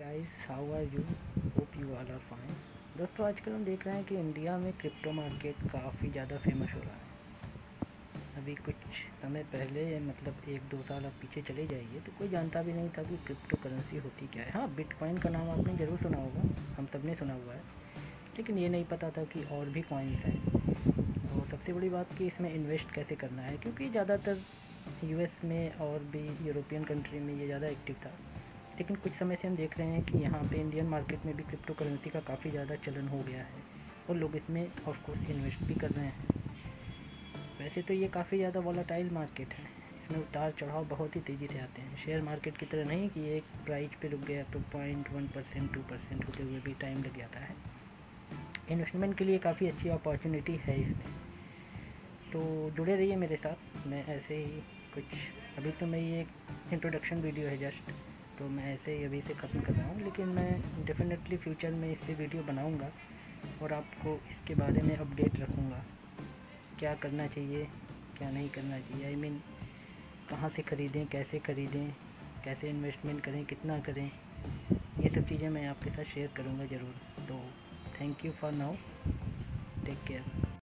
Guys, how are you? Hope you all are fine. दोस्तों, आजकल हम देख रहे हैं कि इंडिया में क्रिप्टो मार्केट काफ़ी ज़्यादा फेमस हो रहा है। अभी कुछ समय पहले मतलब 1-2 साल आप पीछे चले जाइए तो कोई जानता भी नहीं था कि क्रिप्टो करेंसी होती क्या है। हाँ, बिटकॉइन का नाम आपने ज़रूर सुना होगा, हम सब ने सुना हुआ है, लेकिन ये नहीं पता था कि और भी कॉइन्स हैं। और सबसे बड़ी बात कि इसमें इन्वेस्ट कैसे करना है, क्योंकि ज़्यादातर यूएस में और भी यूरोपियन कंट्री में ये ज़्यादा एक्टिव था। लेकिन कुछ समय से हम देख रहे हैं कि यहाँ पे इंडियन मार्केट में भी क्रिप्टो करेंसी का काफ़ी ज़्यादा चलन हो गया है और लोग इसमें ऑफ कोर्स इन्वेस्ट भी कर रहे हैं। वैसे तो ये काफ़ी ज़्यादा वॉलेटाइल मार्केट है, इसमें उतार चढ़ाव बहुत ही तेज़ी से आते हैं। शेयर मार्केट की तरह नहीं कि एक प्राइस पे रुक गया तो 0.1% 2% होते हुए भी टाइम लग जाता है। इन्वेस्टमेंट के लिए काफ़ी अच्छी अपॉर्चुनिटी है इसमें, तो जुड़े रहिए मेरे साथ। मैं ऐसे ही कुछ, अभी तो मैं ये इंट्रोडक्शन वीडियो है जस्ट, तो मैं ऐसे ही अभी से ख़त्म कर रहा हूँ, लेकिन मैं डेफिनेटली फ्यूचर में इस पर वीडियो बनाऊँगा और आपको इसके बारे में अपडेट रखूँगा। क्या करना चाहिए, क्या नहीं करना चाहिए, आई मीन कहाँ से ख़रीदें, कैसे इन्वेस्टमेंट करें, कितना करें, ये सब चीज़ें मैं आपके साथ शेयर करूँगा ज़रूर। तो thank you for now, take care.